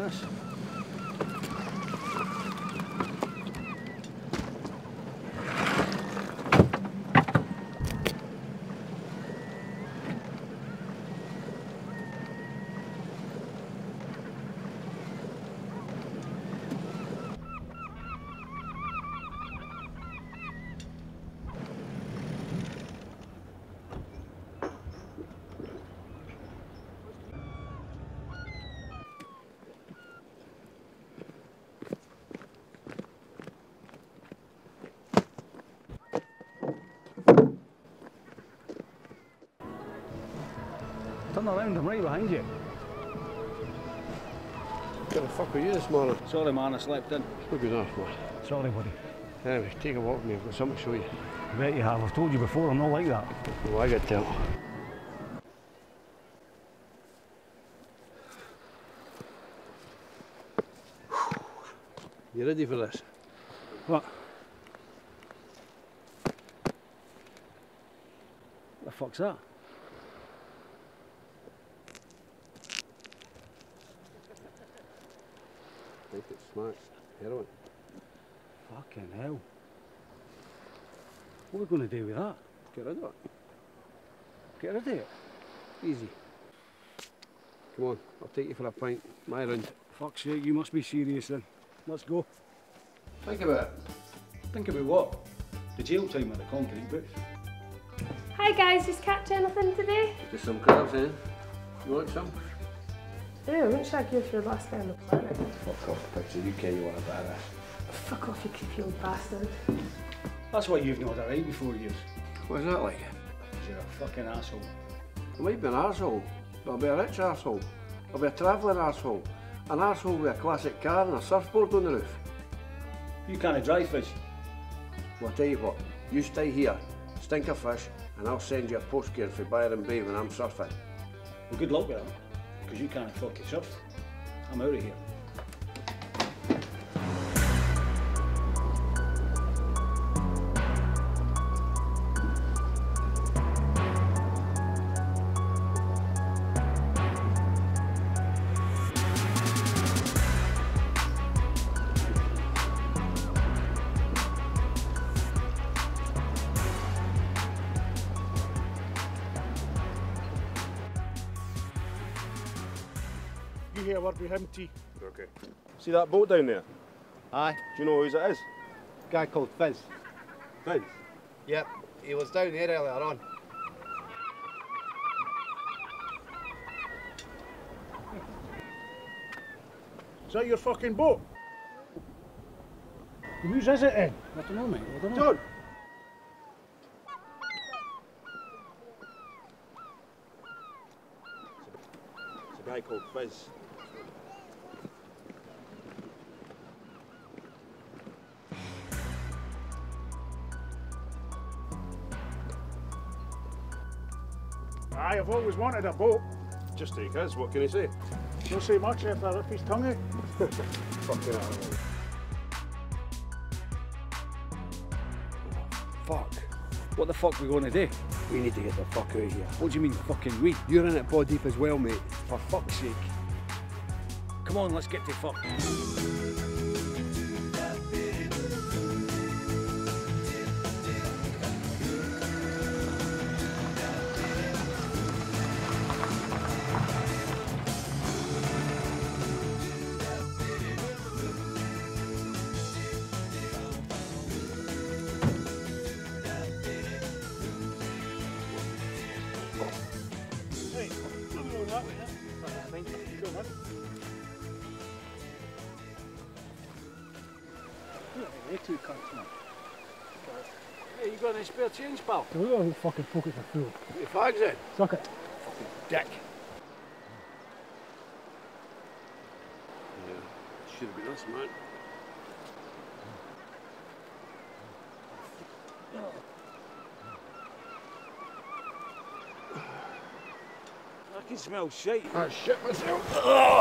this. Turn around, I'm right behind you. Where the fuck were you this morning? Sorry man, I slept in. No good enough, man. Sorry buddy. Anyway, take a walk with me, I've got something to show you. I bet you have, I've told you before, I'm not like that. Well, I got to tell. You ready for this? What? What the fuck's that? I think it's smart. Heroin. Fucking hell. What are we going to do with that? Get rid of it. Get rid of it? Easy. Come on, I'll take you for a pint. My round. Fuck's sake, you must be serious then. Let's go. Think about it. Think about what? The jail time at the concrete booth. Hi guys, just catch anything today? Just some crabs, eh? You want some? Ew, I wouldn't shag you if you're the last guy on the planet. Fuck off, picture. You care you want a badass. Fuck off, you creepy old bastard. That's why you've not had a right before years. What's that like? Because you're a fucking asshole. I might be an arsehole, but I'll be a rich arsehole. I'll be a travelling arsehole. An arsehole with a classic car and a surfboard on the roof. You can't drive fish. Well, I'll tell you what, you stay here, stink of fish, and I'll send you a postcard for Byron Bay when I'm surfing. Well, good luck with that, because you can't fucking surf. I'm out of here. You hear a word with him, T. Okay. See that boat down there? Aye. Do you know whose it is? Guy called Fizz. Fizz? Yep, he was down there earlier on. Is that your fucking boat? Whose is it then? I don't know, mate. I don't know. John! It's a guy called Fizz. Aye, I've always wanted a boat. Just take his, what can he say? Don't say much after I rip his tongue out. Fucking hell. Fuck. What the fuck are we going to do? We need to get the fuck out of here. What do you mean, fucking we? You're in it body deep as well, mate. For fuck's sake. Come on, let's get to fuck. Hey, I'm going that way, huh? Thank you. Sure, man. They two cunts, man. Hey, you got any spare change, pal? Look at those fucking pockets are full. Your fags in? Suck it. Dick. Yeah, should have been us, man. I can smell shit. I shit myself.